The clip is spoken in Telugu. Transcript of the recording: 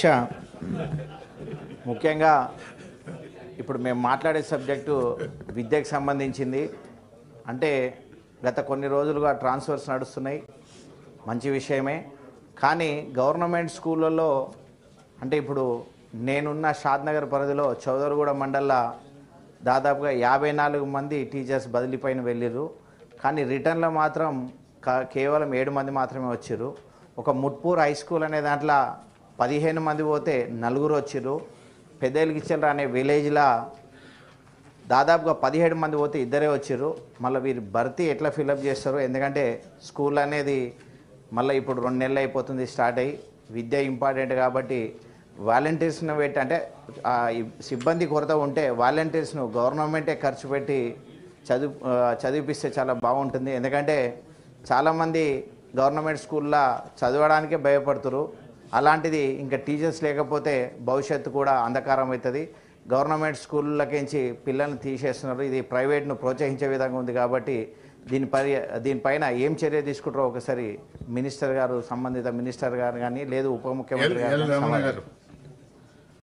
అధ్యక్ష, ముఖ్యంగా ఇప్పుడు మేము మాట్లాడే సబ్జెక్టు విద్యకు సంబంధించింది. అంటే గత కొన్ని రోజులుగా ట్రాన్స్ఫర్స్ నడుస్తున్నాయి, మంచి విషయమే. కానీ గవర్నమెంట్ స్కూళ్ళల్లో అంటే ఇప్పుడు నేనున్న షాద్నగర్ పరిధిలో చౌదరిగూడ మండలంలో దాదాపుగా 54 మంది టీచర్స్ బదిలీపైన వెళ్ళిర్రు. కానీ రిటర్న్లో మాత్రం కేవలం 7 మంది మాత్రమే వచ్చారు. ఒక ముట్పూర్ హై స్కూల్ అనే దాంట్లో 15 మంది పోతే 4 వచ్చారు. పెద్దెలిగిచ్చల అనే విలేజ్లో దాదాపుగా 17 మంది పోతే 2 వచ్చారు. మళ్ళీ వీరు భర్తీ ఎట్లా ఫిలప్ చేస్తారు? ఎందుకంటే స్కూల్ అనేది మళ్ళీ ఇప్పుడు 2 నెలలు అయిపోతుంది స్టార్ట్ అయ్యి. విద్య ఇంపార్టెంట్ కాబట్టి వాలంటీర్స్ను పెట్టి, అంటే సిబ్బంది కొరత ఉంటే వాలంటీర్స్ను గవర్నమెంటే ఖర్చు పెట్టి చదివిపిస్తే చాలా బాగుంటుంది. ఎందుకంటే చాలామంది గవర్నమెంట్ స్కూల్లో చదవడానికే భయపడుతున్నారు. అలాంటిది ఇంకా టీచర్స్ లేకపోతే భవిష్యత్తు కూడా అంధకారం అవుతుంది. గవర్నమెంట్ స్కూళ్ళకించి పిల్లల్ని తీసేస్తున్నారు. ఇది ప్రైవేట్ను ప్రోత్సహించే విధంగా ఉంది. కాబట్టి దీనిపైన ఏం చర్య తీసుకుంటారో ఒకసారి మినిస్టర్ గారు, సంబంధిత మినిస్టర్ గారు కానీ లేదు ఉప ముఖ్యమంత్రి గారు